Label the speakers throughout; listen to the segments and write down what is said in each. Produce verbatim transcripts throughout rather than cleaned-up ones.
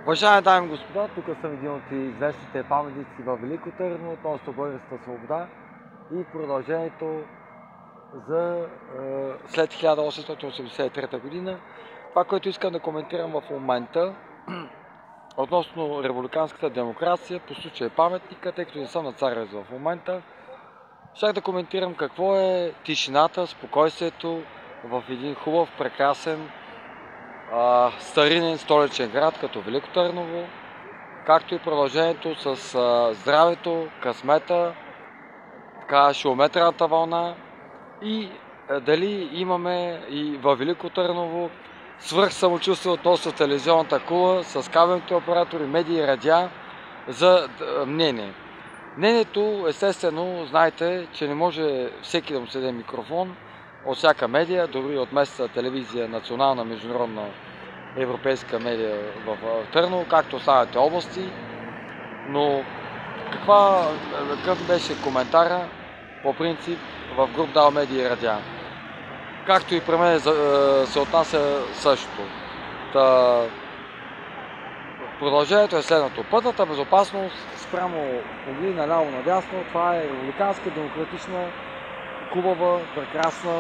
Speaker 1: Уважаеми дами и господа, тук съм един от известните паметници във Велико Търново относно българската свобода и продължението за е, след хиляда осемстотин осемдесет и трета година. Това, което искам да коментирам в момента относно републиканската демокрация, по случай паметника, тъй като не съм на Царевец в момента, щях да коментирам какво е тишината, спокойствието в един хубав, прекрасен, Uh, старинен столичен град като Велико Търново, както и продължението с uh, здравето, късмета, така, шилометрената вълна и uh, дали имаме и във Велико Търново свръх самочувствие относно телевизионната кула с кабелните оператори, медии и радиа за uh, мнение. Мнението, естествено, знаете, че не може всеки да му седе микрофон от всяка медия, дори от местната телевизия, национална, международна, европейска медия в Търново, както останалите области. Но каква, какъв беше коментара по принцип в груп Дал медии и радиа? Както и при мен се отнася същото. Та, продължението е следното. Пътната безопасност спрямо угли наляво надясно, това е републиканска, демократична, хубава, прекрасна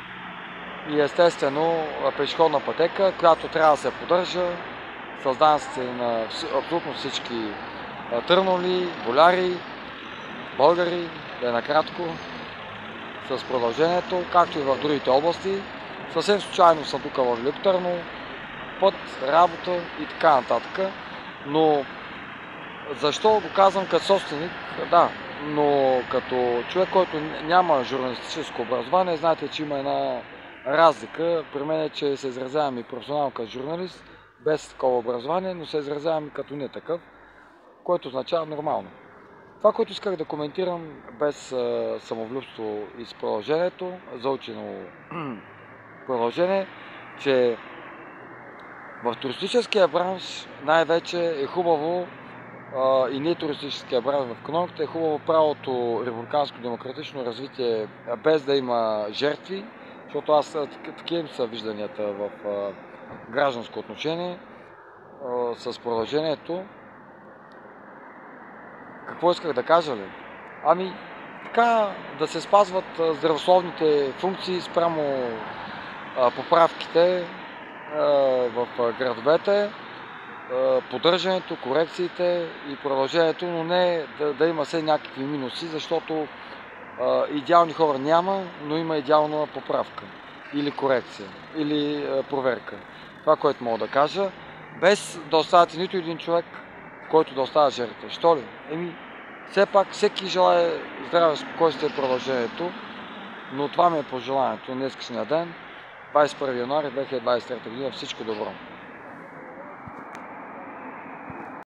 Speaker 1: и естествено пешеходна пътека, която трябва да се поддържа с данъците на абсолютно всички търноли, боляри, българи, да е накратко, с продължението, както и в другите области. Съвсем случайно съм тук в Велико Търново, път, работа и така нататък. Но защо го казвам като собственик? Да, но като човек, който няма журналистическо образование, знаете, че има една разлика. При мен е, че се изразявам и професионално като журналист, без такова образование, но се изразявам и като не такъв, което означава нормално. Това, което исках да коментирам без а, самовлюбство и с продължението, заучено продължение, че в туристическия бранш най-вече е хубаво а, и не туристическия бранш в икономиката, е хубаво правото републиканско демократично развитие без да има жертви, защото аз такива са вижданията в а, гражданско отношение а, с продължението. Какво исках да кажа ли? Ами, така да се спазват здравословните функции спрямо а, поправките а, в градовете, а, поддържането, корекциите и продължението, но не да, да има все някакви минуси, защото а, идеални хора няма, но има идеална поправка или корекция, или а, проверка. Това, което мога да кажа, без да оставяте нито един човек, който да остава жертва. Що ли? Еми, все пак всеки желае здраве, спокойствие и продължението, но това ми е пожеланието на днескашния ден, двадесет и първи януари две хиляди двадесет и трета година. Всичко добро!